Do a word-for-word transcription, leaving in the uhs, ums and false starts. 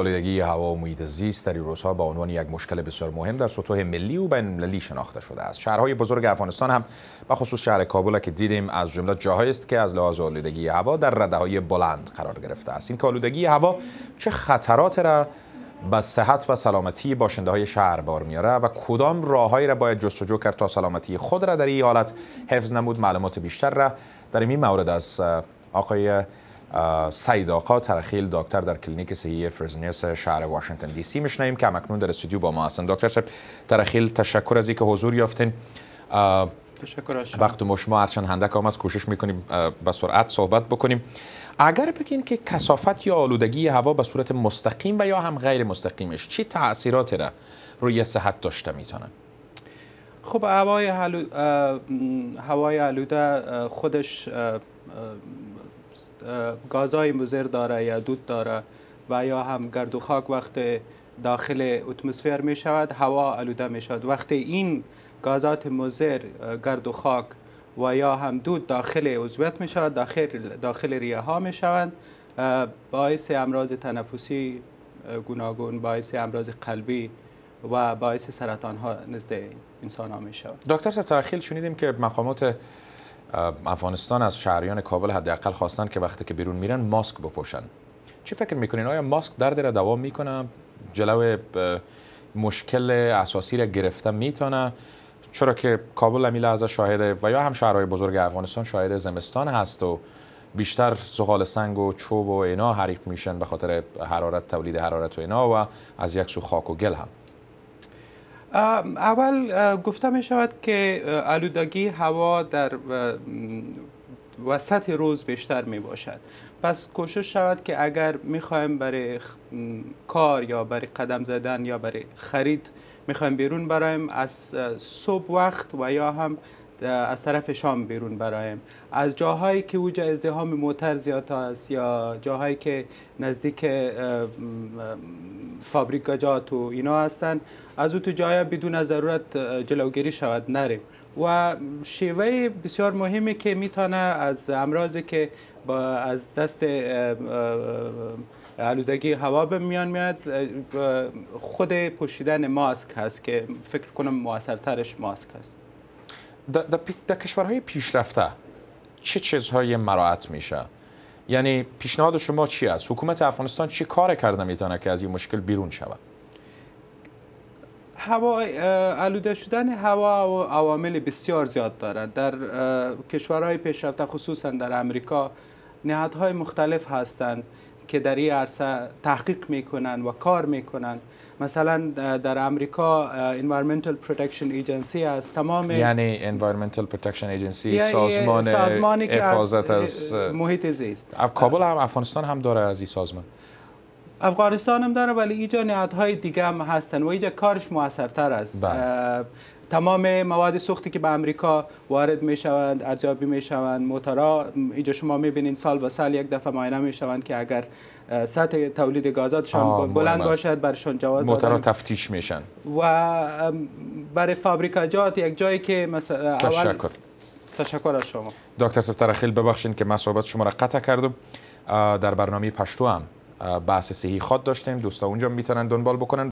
آلودگی هوا و محیط زیست در این روزها به عنوان یک مشکل بسیار مهم در سطوح ملی و بین‌المللی شناخته شده است. شهرهای بزرگ افغانستان هم به خصوص شهر کابل که دیدیم از جمله جاهایی است که از لحاظ آلودگی هوا در رده‌های بلند قرار گرفته است. این که آلودگی هوا چه خطرات را به صحت و سلامتی باشنده‌های شهر بار میاره و کدام راههایی را باید جستجو کرد تا سلامتی خود را در این حالت حفظ نمود، معلومات بیشتر را در این مورد از آقای سعید آقا ترخیل دکتر در کلینیک صحی فرزنیس شهر واشنگتن دی سی میشنویم که اکنون در استودیو با ما هستند. دکتر صاحب ترخیل، تشکر از اینکه حضور یافتین. تشکر از شما. وقت شما هرچند هندک هم از کوشش میکنیم به سرعت صحبت بکنیم. اگر بگین که کثافت یا آلودگی هوا به صورت مستقیم و یا هم غیر مستقیمش چی تأثیراتی را روی صحت داشته میتونه؟ خب هوای هوای آلوده خودش گازهای مضر داره یا دود داره و یا هم گرد و خاک وقت داخل اتمسفر می شود هوا آلوده می شود. وقتی این گازات مضر گرد و خاک و یا هم دود داخل عضویت می شود، داخل داخل ریه ها می شوند، باعث امراض تنفسی گوناگون، باعث امراض قلبی و باعث سرطان ها نزد انسان ها می شود. دکتر صاحب ترخیل، شنیدیم که مقامات افغانستان از شهریان کابل حداقل خواستن که وقتی که بیرون میرن ماسک بپوشن. چی فکر میکنین؟ آیا ماسک درد را دوا میکنه؟ جلو مشکل اساسی را گرفته میتونه؟ چرا که کابل همین لحظه شاهد و یا هم شهرهای بزرگ افغانستان شاهد زمستان هست و بیشتر زغال سنگ و چوب و اینا حریق میشن به خاطر حرارت، تولید حرارت و اینا، و از یک سو خاک و گل هم. اول گفته می شود که آلودگی هوا در وسط روز بیشتر می باشد. پس کوشش شود که اگر می خواهیم برای کار یا برای قدم زدن یا برای خرید می خواهیم بیرون برایم، از صبح وقت و یا هم از طرف شام بیرون برایم، از جاهایی که اوج ازدحام موتر زیاد است یا جاهایی که نزدیک فابریکاجات و اینا هستند، از اون تو جاها بدون ضرورت جلوگیری شود نریم. و شیوه بسیار مهمی که میتونه از امراضی که با از دست آلودگی هوا به میان میاد خود پوشیدن ماسک هست که فکر کنم موثرترش ماسک هست. در کشورهای پیشرفته چه چیزهای مراعات میشه؟ یعنی پیشنهاد شما چی است؟ حکومت افغانستان چی کار کرده میتونه که از این مشکل بیرون شود؟ هوا آلوده شدن هوا عوامل بسیار زیاد دارد. در کشورهای پیشرفته خصوصا در امریکا نهادهای مختلف هستند که در این عرصه تحقیق میکنن و کار میکنن. مثلا در امریکا Environmental Protection Agency است. تمام یعنی Environmental Protection Agency یعنی سازمان سازمانی که حفاظت از محیط زیست. کابل هم افغانستان هم داره از این سازمان. افغانستان هم داره، ولی اینجا نهادهای دیگه هم هستن و اینجا کارش موثرتر است. تمام مواد سوختی که به امریکا وارد می شوند، ارزیابی می شوند، موتورها اینجا شما می بینید سال به سال یک دفعه معاینه می شوند که اگر سطح تولید گازاتشان بلند باشد برشان جواز دادن. موتورها تفتیش میشن. و برای فابریکاجات یک جایی که مثلا تشکر. تشکر از شما. دکتر صاحب ترخیل، ببخشید که من صحبت شما را قطع کردم. در برنامه پشتو هم بحث صحی خود داشتیم، دوستا اونجا میتونن دنبال بکنن.